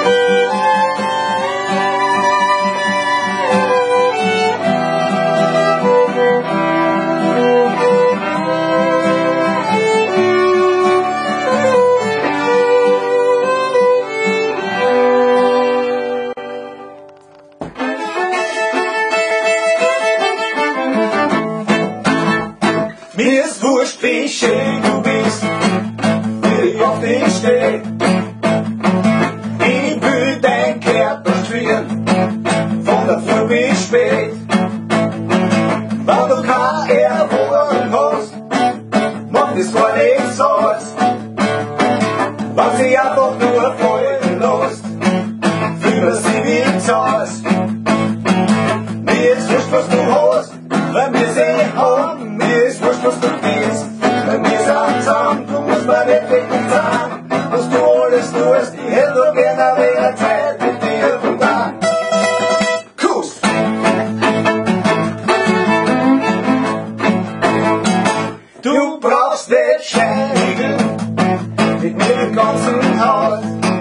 Mir ist wurscht, wie schön du bist, wie ich auf dich steh. Ich will dein Körper spüren, von der Früh bis spät. Wenn du keine Erholung hast, macht es gar nichts aus. Wenn sie einfach nur fallen lässt, fühlen sie wie Zaus. Mir ist wurscht, was du hast, weil wir sie haben. Mir ist wurscht, was du bist, weil wir sind zusammen. Du musst mir nicht wirklich sagen, was du alles tust. Ich hätte nur gerne wieder Zeit mit dir und dann Kuss. Du brauchst nicht scheinigen, mit mir im ganzen Haus.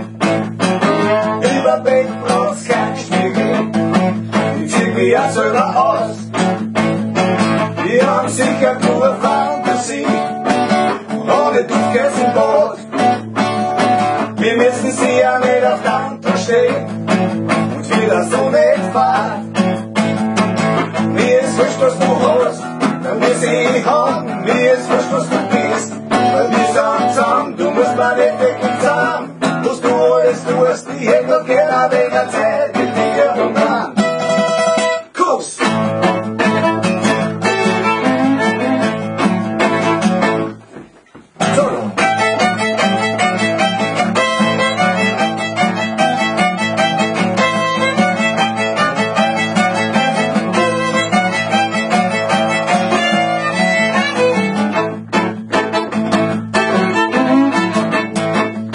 Über Bett brauchst kein Spiegel, ich zieh mich ja selber aus. Wir haben sicher nur Fantasie, ohne Duftkerz im Bad. Wir müssen sie ja nicht auf Kante stehen und wieder so nicht fahren. Mir ist wurscht, was du hast, weil wir sie haben. Mir ist wurscht, was du bist, weil wir sind zusammen. Du musst mir nicht wirklich sagen, was du alles tust. Ich hätte noch gerne weniger Zeit mit dir und dann Kuss.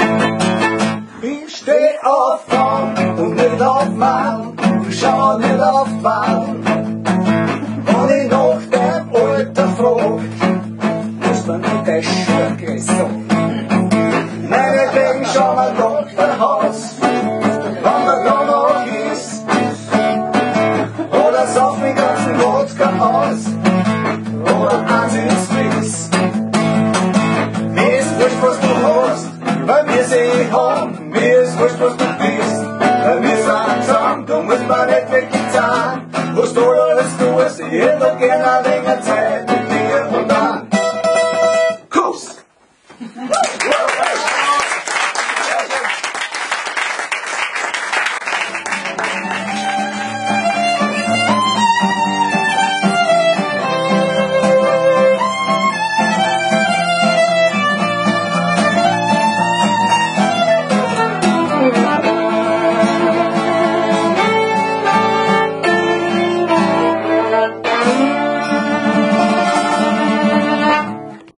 Ich steh auf Frauen und nicht auf Mann. Ich schau nicht auf